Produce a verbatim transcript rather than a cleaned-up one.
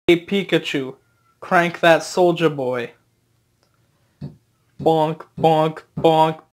Hey Pikachu, crank that soulja boy. Bonk, bonk, bonk.